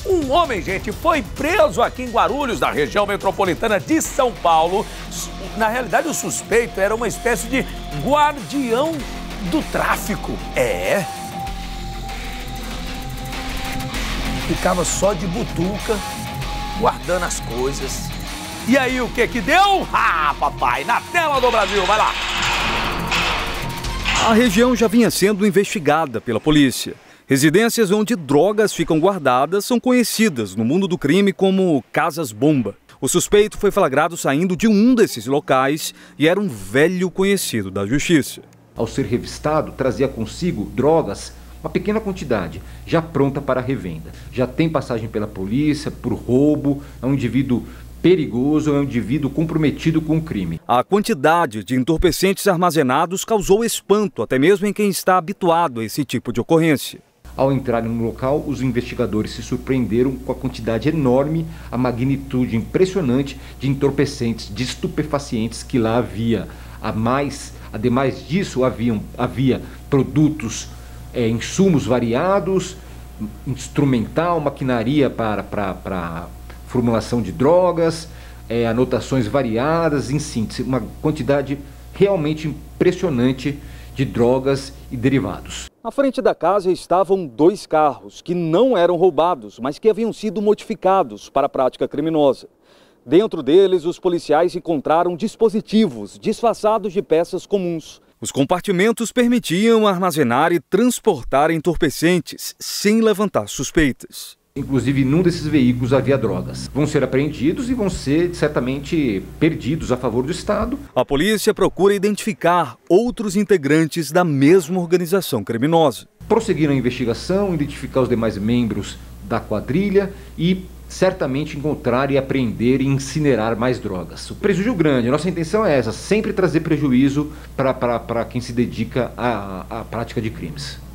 Um homem, gente, foi preso aqui em Guarulhos, na região metropolitana de São Paulo. Na realidade, o suspeito era uma espécie de guardião do tráfico. Ficava só de butuca, guardando as coisas. E aí, o que que deu? Ah, papai, na tela do Brasil, vai lá! A região já vinha sendo investigada pela polícia. Residências onde drogas ficam guardadas são conhecidas no mundo do crime como casas-bomba. O suspeito foi flagrado saindo de um desses locais e era um velho conhecido da justiça. Ao ser revistado, trazia consigo drogas, uma pequena quantidade, já pronta para revenda. Já tem passagem pela polícia, por roubo, é um indivíduo perigoso, é um indivíduo comprometido com o crime. A quantidade de entorpecentes armazenados causou espanto, até mesmo em quem está habituado a esse tipo de ocorrência. Ao entrarem no local, os investigadores se surpreenderam com a quantidade enorme, a magnitude impressionante de entorpecentes, de estupefacientes que lá havia. Ademais disso, havia produtos, insumos variados, instrumental, maquinaria para formulação de drogas, anotações variadas, em síntese, uma quantidade realmente impressionante de drogas e derivados. À frente da casa estavam 2 carros que não eram roubados, mas que haviam sido modificados para a prática criminosa. Dentro deles, os policiais encontraram dispositivos disfarçados de peças comuns. Os compartimentos permitiam armazenar e transportar entorpecentes sem levantar suspeitas. Inclusive, num desses veículos havia drogas. Vão ser apreendidos e vão ser, certamente, perdidos a favor do Estado. A polícia procura identificar outros integrantes da mesma organização criminosa. Prosseguir a investigação, identificar os demais membros da quadrilha e certamente encontrar e apreender e incinerar mais drogas. O prejuízo grande, a nossa intenção é essa, sempre trazer prejuízo para quem se dedica à prática de crimes.